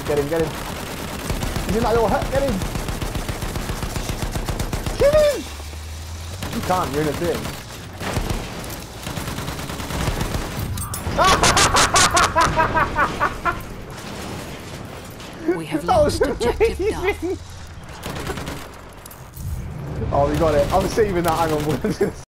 Get him, get him. He's in that little hut, get him. Kill him! You can't, you're in a thing. We have lost objective Duff. Oh, we got it. I'm saving that. Hang on.